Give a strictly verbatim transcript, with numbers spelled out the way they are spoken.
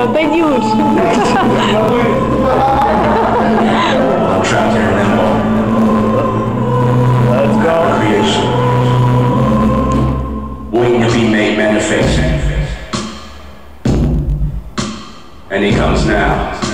bello, thank you. I'm trapped here in limbo. Let's go. Creation. Waiting to be made manifest. And he comes now.